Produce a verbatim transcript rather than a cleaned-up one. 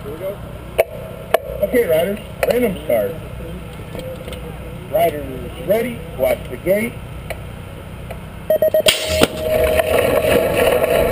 Here we go. Okay, riders, random start. Riders ready, watch the gate.